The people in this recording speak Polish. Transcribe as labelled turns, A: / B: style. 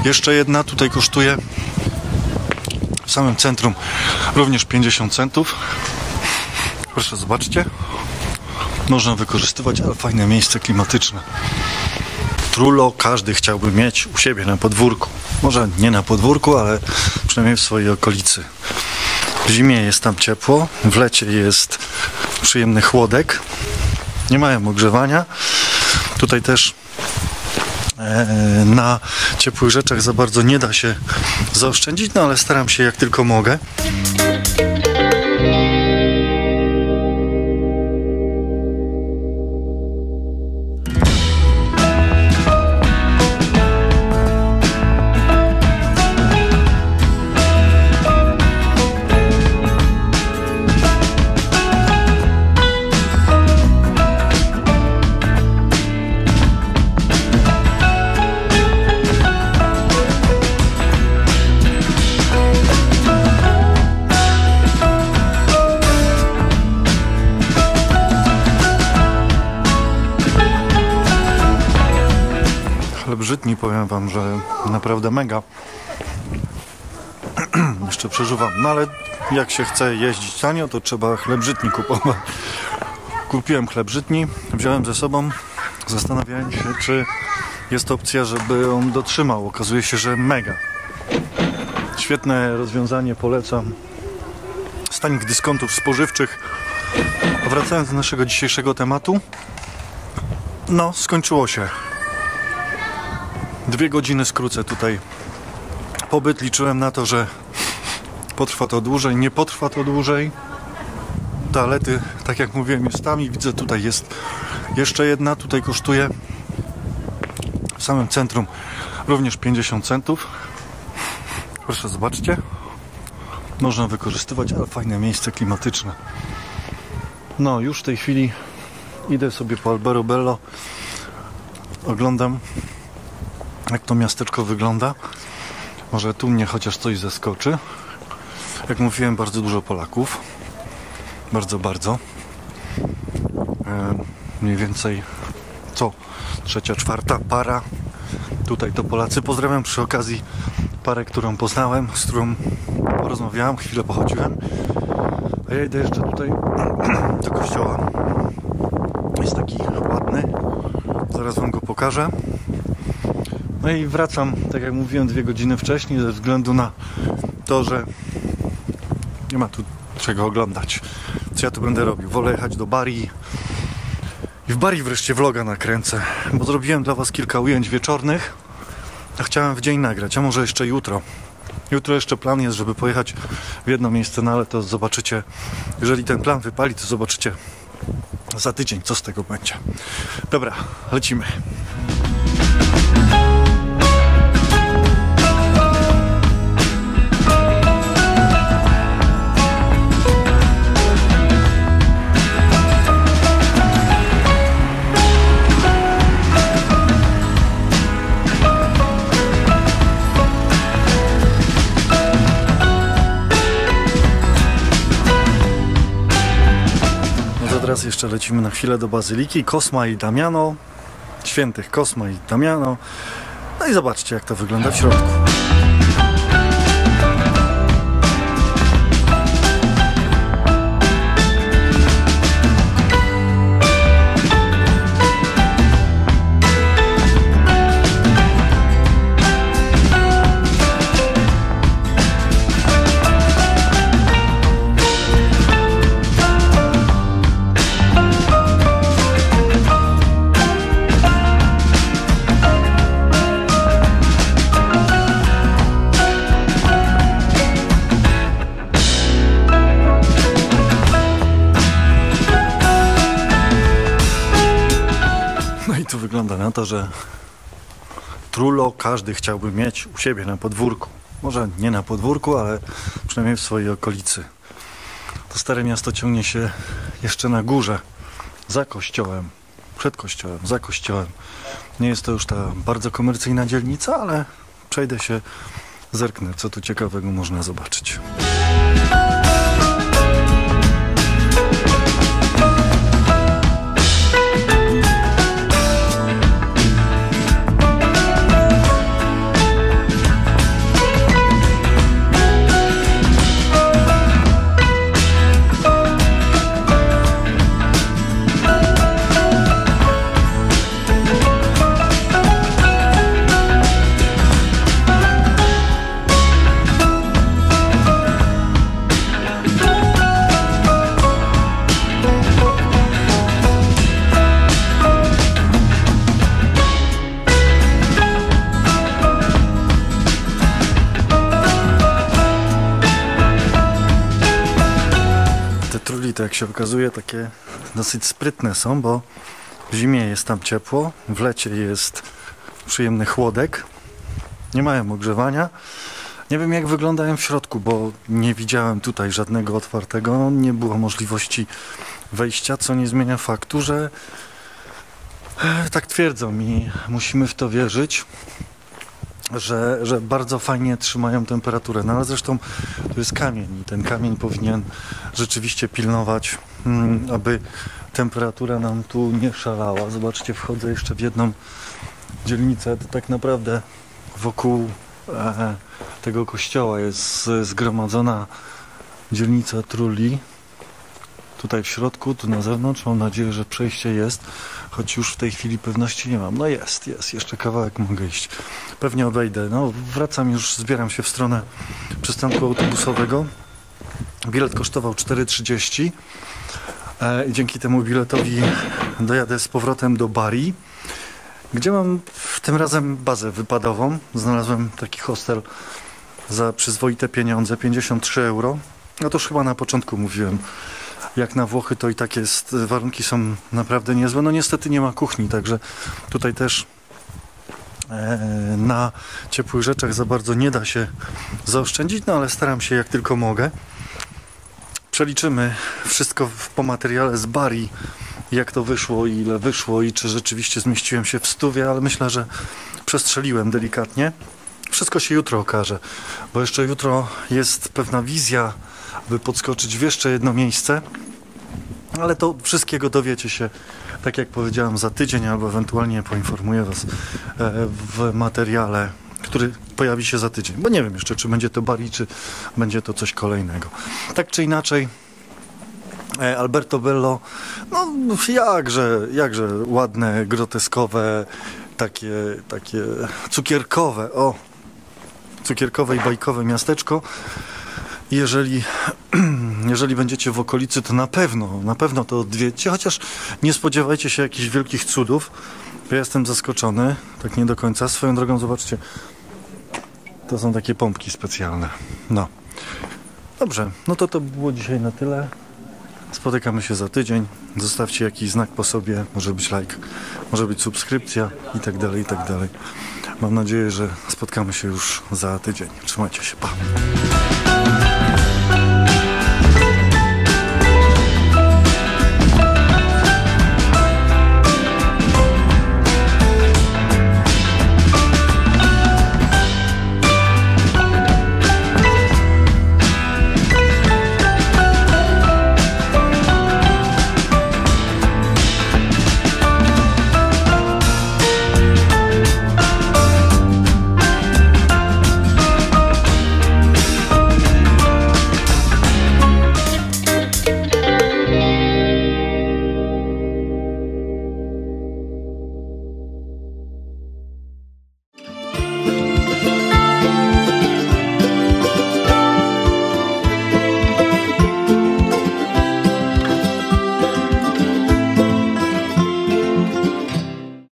A: Jeszcze jedna tutaj kosztuje w samym centrum również 50 centów. Proszę, zobaczcie. Można wykorzystywać, ale fajne miejsce klimatyczne. Trullo każdy chciałby mieć u siebie na podwórku. Może nie na podwórku, ale przynajmniej w swojej okolicy. W zimie jest tam ciepło, w lecie jest przyjemny chłodek. Nie mają ogrzewania. Tutaj też na ciepłych rzeczach za bardzo nie da się zaoszczędzić, no ale staram się jak tylko mogę. Żytni, powiem wam, że naprawdę mega. Jeszcze przeżuwam, no ale jak się chce jeździć tanio, to trzeba chleb żytni kupować. Kupiłem chleb żytni, wziąłem ze sobą, zastanawiałem się, czy jest opcja, żeby on dotrzymał. Okazuje się, że mega. Świetne rozwiązanie, polecam. Stanik dyskontów spożywczych. A wracając do naszego dzisiejszego tematu, no skończyło się. 2 godziny skrócę tutaj pobyt. Liczyłem na to, że potrwa to dłużej. Nie potrwa to dłużej. Toalety, tak jak mówiłem, jest tam i widzę, tutaj jest jeszcze jedna. Tutaj kosztuje w samym centrum również 50 centów. Proszę, zobaczcie. Można wykorzystywać, ale fajne miejsce klimatyczne. No, już w tej chwili idę sobie po Alberobello. Oglądam, jak to miasteczko wygląda. Może tu mnie chociaż coś zaskoczy. Jak mówiłem, bardzo dużo Polaków. Bardzo. Mniej więcej co 3., 4. para. Tutaj to Polacy. Pozdrawiam przy okazji parę, którą poznałem, z którą porozmawiałem, chwilę pochodziłem. A ja idę jeszcze tutaj do kościoła. Jest taki ładny. Zaraz wam go pokażę. No i wracam, tak jak mówiłem, 2 godziny wcześniej, ze względu na to, że nie ma tu czego oglądać. Co ja tu będę robił? Wolę jechać do Bari i w Bari wreszcie vloga nakręcę, bo zrobiłem dla was kilka ujęć wieczornych, a chciałem w dzień nagrać, a może jeszcze jutro. Jutro jeszcze plan jest, żeby pojechać w jedno miejsce, no ale to zobaczycie, jeżeli ten plan wypali, to zobaczycie za tydzień, co z tego będzie. Dobra, lecimy. Teraz jeszcze lecimy na chwilę do Bazyliki Cosma i Damiano, świętych Cosma i Damiano. No i zobaczcie, jak to wygląda w środku. Tu wygląda na to, że Trullo każdy chciałby mieć u siebie na podwórku. Może nie na podwórku, ale przynajmniej w swojej okolicy. To stare miasto ciągnie się jeszcze na górze, za kościołem, przed kościołem, za kościołem. Nie jest to już ta bardzo komercyjna dzielnica, ale przejdę się, zerknę, co tu ciekawego można zobaczyć. to jak się okazuje takie dosyć sprytne są, bo w zimie jest tam ciepło, w lecie jest przyjemny chłodek, nie mają ogrzewania. Nie wiem jak wyglądają w środku, bo nie widziałem tutaj żadnego otwartego, nie było możliwości wejścia, co nie zmienia faktu, że tak twierdzą i musimy w to wierzyć, że bardzo fajnie trzymają temperaturę. No ale zresztą to jest kamień i ten kamień powinien rzeczywiście pilnować, aby temperatura nam tu nie szalała. Zobaczcie, wchodzę jeszcze w jedną dzielnicę, to tak naprawdę wokół tego kościoła jest zgromadzona dzielnica trulli. Tutaj w środku, tu na zewnątrz, mam nadzieję, że przejście jest, choć już w tej chwili pewności nie mam. No jest, jeszcze kawałek mogę iść. Pewnie obejdę. No wracam już, zbieram się w stronę przystanku autobusowego. Bilet kosztował 4,30 i dzięki temu biletowi dojadę z powrotem do Bari, gdzie mam tym razem bazę wypadową. Znalazłem taki hostel za przyzwoite pieniądze, 53 euro. No to już chyba na początku mówiłem. Jak na Włochy to i tak jest, warunki są naprawdę niezłe. No niestety nie ma kuchni, także tutaj też na ciepłych rzeczach za bardzo nie da się zaoszczędzić, no ale staram się jak tylko mogę. Przeliczymy wszystko po materiale z Bari, jak to wyszło i ile wyszło i czy rzeczywiście zmieściłem się w 100, ale myślę, że przestrzeliłem delikatnie. Wszystko się jutro okaże, bo jeszcze jutro jest pewna wizja, by podskoczyć w jeszcze jedno miejsce, ale to wszystkiego dowiecie się, tak jak powiedziałem, za tydzień, albo ewentualnie poinformuję Was w materiale, który pojawi się za tydzień, bo nie wiem jeszcze, czy będzie to Bari, czy będzie to coś kolejnego. Tak czy inaczej, Alberto Bello, no jakże ładne, groteskowe, takie cukierkowe, cukierkowe i bajkowe miasteczko. Jeżeli będziecie w okolicy, to na pewno to odwiedźcie, chociaż nie spodziewajcie się jakichś wielkich cudów. Ja jestem zaskoczony, tak nie do końca. Swoją drogą, zobaczcie, to są takie pompki specjalne. No. Dobrze, no to było dzisiaj na tyle. Spotykamy się za tydzień. Zostawcie jakiś znak po sobie, może być like, może być subskrypcja i tak dalej, i tak dalej. Mam nadzieję, że spotkamy się już za tydzień. Trzymajcie się, pa!